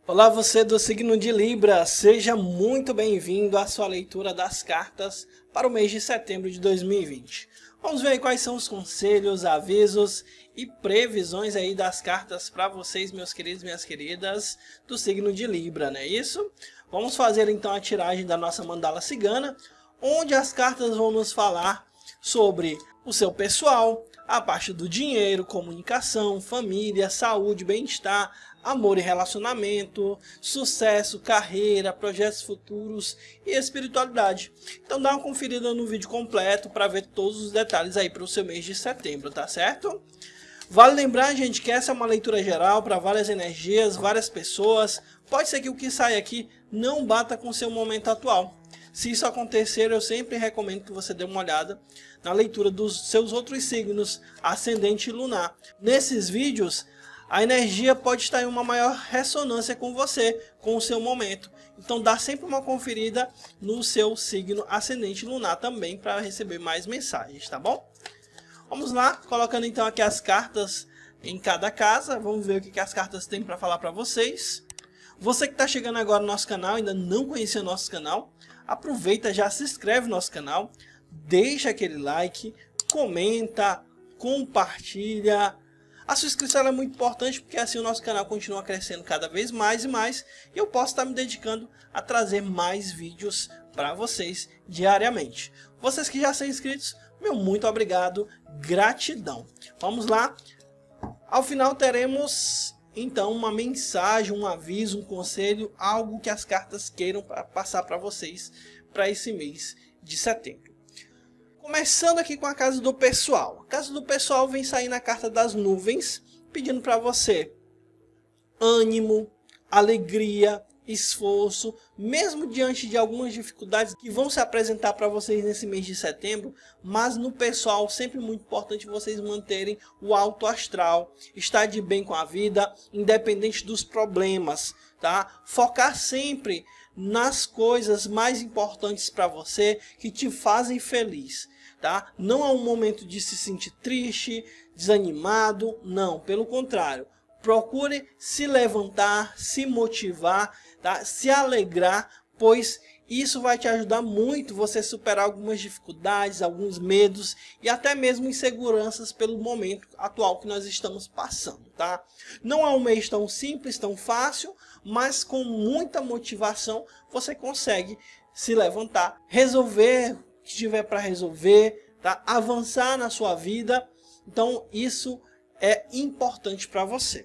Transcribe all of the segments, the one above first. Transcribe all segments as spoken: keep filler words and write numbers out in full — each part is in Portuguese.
Olá, você do signo de Libra, seja muito bem-vindo à sua leitura das cartas para o mês de setembro de dois mil e vinte. Vamos ver aí quais são os conselhos, avisos e previsões aí das cartas para vocês, meus queridos e minhas queridas, do signo de Libra, não é isso? Vamos fazer então a tiragem da nossa mandala cigana, onde as cartas vão nos falar sobre o seu pessoal, a parte do dinheiro, comunicação, família, saúde, bem-estar, amor e relacionamento, sucesso, carreira, projetos futuros e espiritualidade. Então dá uma conferida no vídeo completo para ver todos os detalhes aí para o seu mês de setembro, tá certo? Vale lembrar, gente, que essa é uma leitura geral para várias energias, várias pessoas. Pode ser que o que sai aqui não bata com o seu momento atual. Se isso acontecer, eu sempre recomendo que você dê uma olhada na leitura dos seus outros signos, ascendente e lunar. Nesses vídeos, a energia pode estar em uma maior ressonância com você, com o seu momento. Então dá sempre uma conferida no seu signo ascendente e lunar também para receber mais mensagens, tá bom? Vamos lá, colocando então aqui as cartas em cada casa. Vamos ver o que, que as cartas têm para falar para vocês. Você que está chegando agora no nosso canal, ainda não conhecia o nosso canal, aproveita, já se inscreve no nosso canal, deixa aquele like, comenta, compartilha. A sua inscrição é muito importante porque assim o nosso canal continua crescendo cada vez mais e mais e eu posso estar me dedicando a trazer mais vídeos para vocês diariamente. Vocês que já são inscritos, meu muito obrigado, gratidão. Vamos lá, ao final teremos então uma mensagem, um aviso, um conselho, algo que as cartas queiram pra passar para vocês para esse mês de setembro. Começando aqui com a casa do pessoal. A casa do pessoal vem sair na carta das nuvens, pedindo para você ânimo, alegria, esforço, mesmo diante de algumas dificuldades que vão se apresentar para vocês nesse mês de setembro, mas no pessoal sempre muito importante vocês manterem o alto astral, estar de bem com a vida, independente dos problemas, tá? Focar sempre nas coisas mais importantes para você, que te fazem feliz, tá? Não é um momento de se sentir triste, desanimado, não, pelo contrário. Procure se levantar, se motivar, tá? Se alegrar, pois isso vai te ajudar muito você superar algumas dificuldades, alguns medos e até mesmo inseguranças pelo momento atual que nós estamos passando, tá? Não é um mês tão simples, tão fácil, mas com muita motivação você consegue se levantar, resolver o que tiver para resolver, tá? Avançar na sua vida. Então isso é importante para você.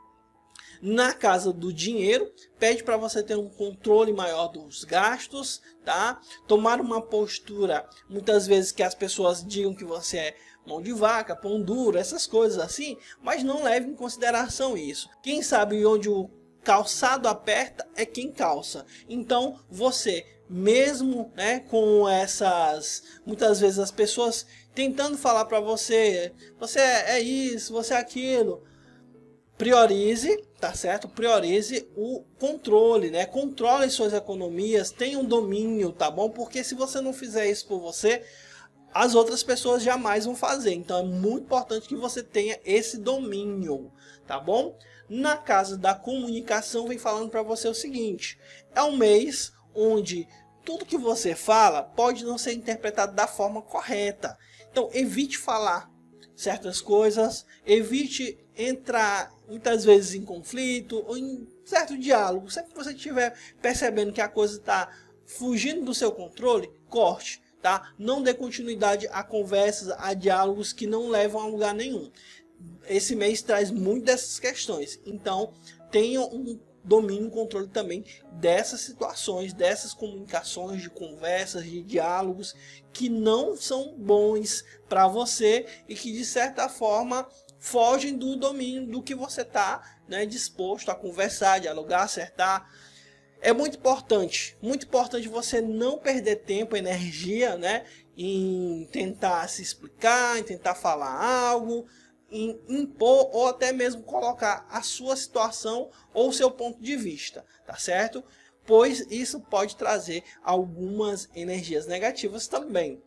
Na casa do dinheiro, pede para você ter um controle maior dos gastos, tá? Tomar uma postura, muitas vezes que as pessoas digam que você é mão de vaca, pão duro, essas coisas assim, mas não leve em consideração isso. Quem sabe onde o calçado aperta é quem calça. Então você, mesmo, né, com essas, muitas vezes as pessoas tentando falar para você, você é isso, você é aquilo, priorize, tá certo? Priorize o controle, né? Controle suas economias, tenha um domínio, tá bom? Porque se você não fizer isso por você, as outras pessoas jamais vão fazer. Então é muito importante que você tenha esse domínio, tá bom? Na casa da comunicação vem falando para você o seguinte: é um mês onde tudo que você fala pode não ser interpretado da forma correta. Então evite falar certas coisas, evite entrar muitas vezes em conflito ou em certo diálogo. Sempre que você estiver percebendo que a coisa está fugindo do seu controle, corte, tá? Não dê continuidade a conversas, a diálogos que não levam a lugar nenhum. Esse mês traz muito dessas questões, então tenha um domínio, um controle também dessas situações, dessas comunicações, de conversas, de diálogos que não são bons para você e que de certa forma fogem do domínio do que você está, né, disposto a conversar, dialogar, acertar. É muito importante, muito importante você não perder tempo, energia, né, em tentar se explicar, em tentar falar algo, em impor ou até mesmo colocar a sua situação ou o seu ponto de vista, tá certo? Pois isso pode trazer algumas energias negativas também.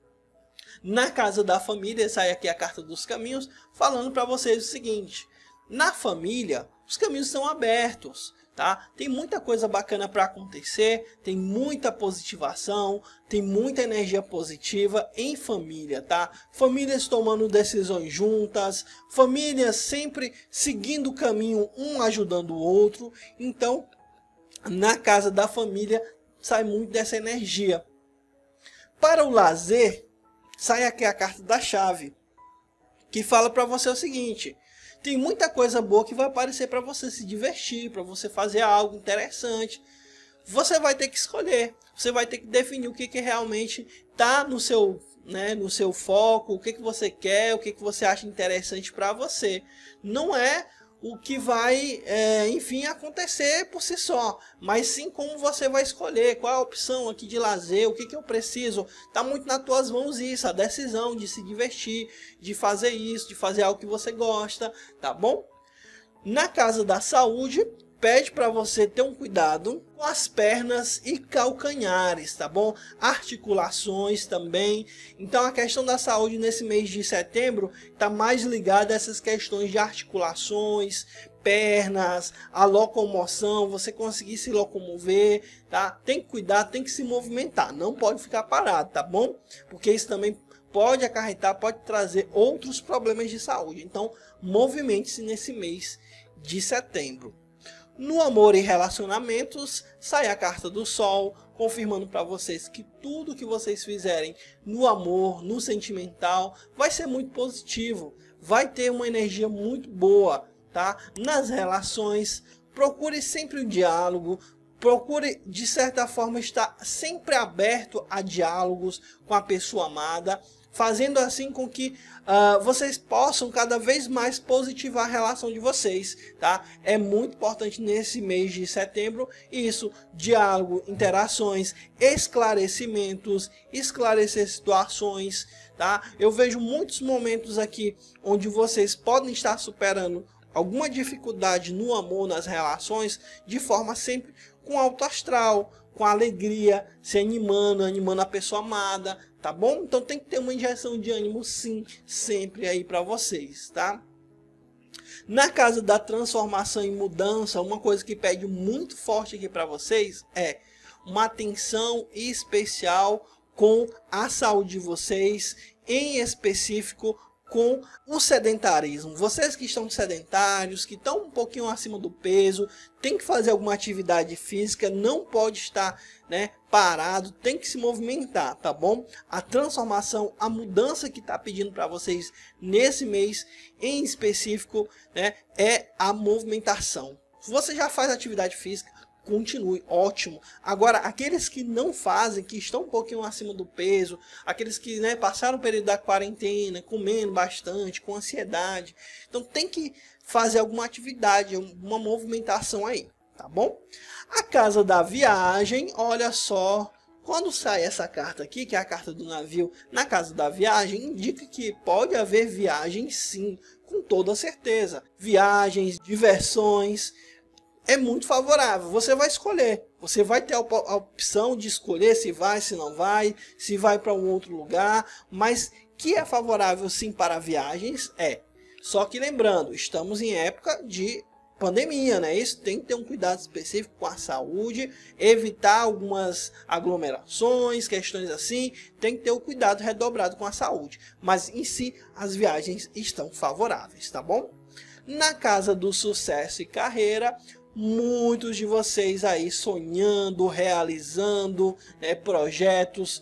Na casa da família, sai aqui a carta dos caminhos, falando para vocês o seguinte: na família, os caminhos são abertos, tá? Tem muita coisa bacana para acontecer, tem muita positivação, tem muita energia positiva em família, tá? Famílias tomando decisões juntas, famílias sempre seguindo o caminho, um ajudando o outro. Então, na casa da família sai muito dessa energia. Para o lazer, sai aqui a carta da chave, que fala para você o seguinte: tem muita coisa boa que vai aparecer para você se divertir, para você fazer algo interessante. Você vai ter que escolher, você vai ter que definir o que, que realmente está no seu, né, no seu foco, o que, que você quer, o que, que você acha interessante para você. Não é o que vai, é, enfim, acontecer por si só, mas sim como você vai escolher, qual é a opção aqui de lazer, o que, que eu preciso. Está muito nas tuas mãos isso, a decisão de se divertir, de fazer isso, de fazer algo que você gosta, tá bom? Na casa da saúde, pede para você ter um cuidado com as pernas e calcanhares, tá bom? Articulações também. Então a questão da saúde nesse mês de setembro está mais ligada a essas questões de articulações, pernas, a locomoção, você conseguir se locomover, tá? Tem que cuidar, tem que se movimentar, não pode ficar parado, tá bom? Porque isso também pode acarretar, pode trazer outros problemas de saúde. Então movimente-se nesse mês de setembro. No amor e relacionamentos, sai a carta do Sol, confirmando para vocês que tudo que vocês fizerem no amor, no sentimental, vai ser muito positivo, vai ter uma energia muito boa, tá? Nas relações, procure sempre o diálogo, procure de certa forma estar sempre aberto a diálogos com a pessoa amada, fazendo assim com que uh, vocês possam cada vez mais positivar a relação de vocês, tá? É muito importante nesse mês de setembro isso, diálogo, interações, esclarecimentos, esclarecer situações, tá? Eu vejo muitos momentos aqui onde vocês podem estar superando alguma dificuldade no amor, nas relações, de forma sempre com alto astral, com alegria, se animando, animando a pessoa amada, tá bom? Então tem que ter uma injeção de ânimo sim, sempre aí para vocês, tá? Na casa da transformação e mudança, uma coisa que pede muito forte aqui para vocês é uma atenção especial com a saúde de vocês, em específico com o sedentarismo. Vocês que estão sedentários, que estão um pouquinho acima do peso, tem que fazer alguma atividade física, não pode estar, né, parado, tem que se movimentar, tá bom? A transformação, a mudança que está pedindo para vocês nesse mês em específico, né, é a movimentação. Se você já faz atividade física, continue, ótimo. Agora, aqueles que não fazem, que estão um pouquinho acima do peso, aqueles que, né, passaram o período da quarentena, comendo bastante, com ansiedade, então tem que fazer alguma atividade, uma movimentação aí, tá bom? A casa da viagem, olha só, quando sai essa carta aqui, que é a carta do navio, na casa da viagem, indica que pode haver viagem sim, com toda certeza. Viagens, diversões, é muito favorável, você vai escolher, você vai ter a opção de escolher se vai, se não vai, se vai para um outro lugar, mas que é favorável sim para viagens, é. Só que lembrando, estamos em época de pandemia, né? Isso tem que ter um cuidado específico com a saúde, evitar algumas aglomerações, questões assim, tem que ter o cuidado redobrado com a saúde, mas em si as viagens estão favoráveis, tá bom? Na casa do sucesso e carreira, muitos de vocês aí sonhando, realizando, né, projetos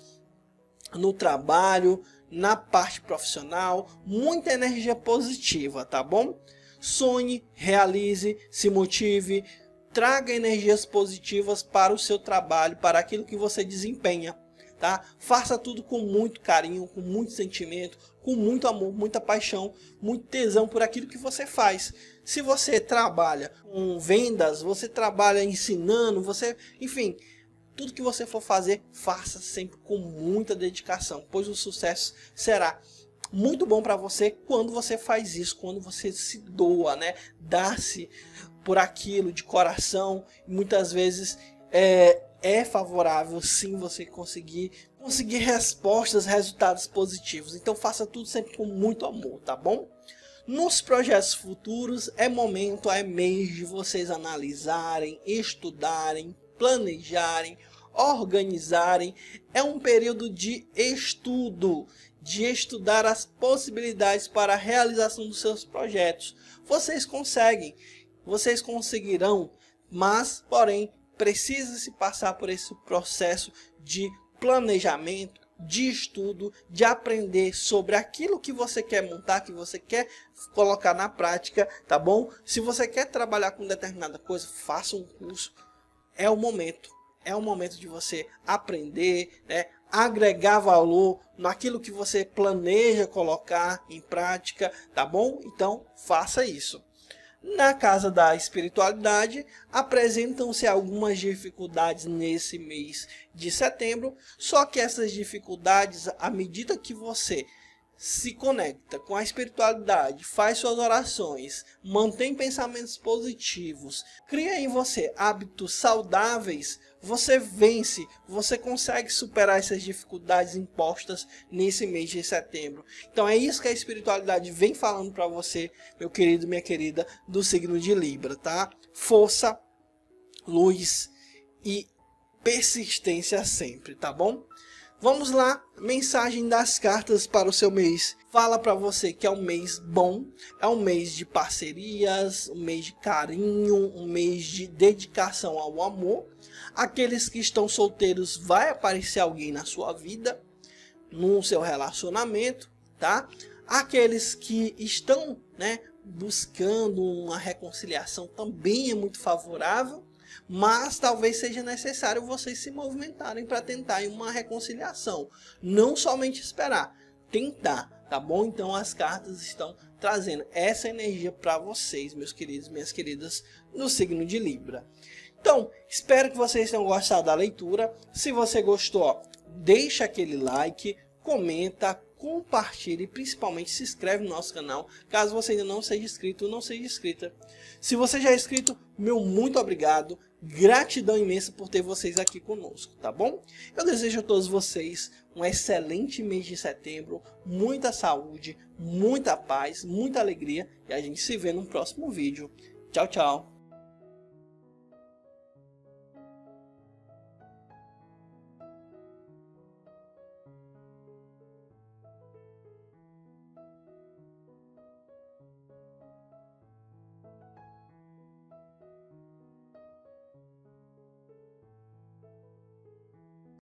no trabalho, na parte profissional, muita energia positiva, tá bom? Sonhe, realize, se motive, traga energias positivas para o seu trabalho, para aquilo que você desempenha, tá? Faça tudo com muito carinho, com muito sentimento, com muito amor, muita paixão, muito tesão por aquilo que você faz. Se você trabalha com vendas, você trabalha ensinando, você, enfim, tudo que você for fazer, faça sempre com muita dedicação, pois o sucesso será muito bom para você quando você faz isso, quando você se doa, né? Dá-se por aquilo de coração. Muitas vezes é, é favorável sim você conseguir conseguir respostas, resultados positivos. Então faça tudo sempre com muito amor, tá bom? Nos projetos futuros é momento, é mês de vocês analisarem, estudarem, planejarem, organizarem. É um período de estudo, de estudar as possibilidades para a realização dos seus projetos. Vocês conseguem, vocês conseguirão, mas, porém, precisa se passar por esse processo de planejamento, de estudo, de aprender sobre aquilo que você quer montar, que você quer colocar na prática, tá bom? Se você quer trabalhar com determinada coisa, faça um curso. É o momento, é o momento de você aprender, né? Agregar valor naquilo que você planeja colocar em prática, tá bom? Então, faça isso. Na casa da espiritualidade, apresentam-se algumas dificuldades nesse mês de setembro, só que essas dificuldades, à medida que você se conecta com a espiritualidade, faz suas orações, mantém pensamentos positivos, cria em você hábitos saudáveis, você vence, você consegue superar essas dificuldades impostas nesse mês de setembro. Então é isso que a espiritualidade vem falando para você, meu querido, minha querida, do signo de Libra, tá? Força, luz e persistência sempre, tá bom? Vamos lá, mensagem das cartas para o seu mês. Fala para você que é um mês bom, é um mês de parcerias, um mês de carinho, um mês de dedicação ao amor. Aqueles que estão solteiros, vai aparecer alguém na sua vida, no seu relacionamento, tá? Aqueles que estão, né, buscando uma reconciliação também é muito favorável. Mas talvez seja necessário vocês se movimentarem para tentar uma reconciliação. Não somente esperar, tentar, tá bom? Então as cartas estão trazendo essa energia para vocês, meus queridos e minhas queridas, no signo de Libra. Então, espero que vocês tenham gostado da leitura. Se você gostou, ó, deixa aquele like, comenta, compartilhe e principalmente se inscreve no nosso canal, caso você ainda não seja inscrito ou não seja inscrita. Se você já é inscrito, meu muito obrigado, gratidão imensa por ter vocês aqui conosco, tá bom? Eu desejo a todos vocês um excelente mês de setembro, muita saúde, muita paz, muita alegria e a gente se vê no próximo vídeo. Tchau, tchau!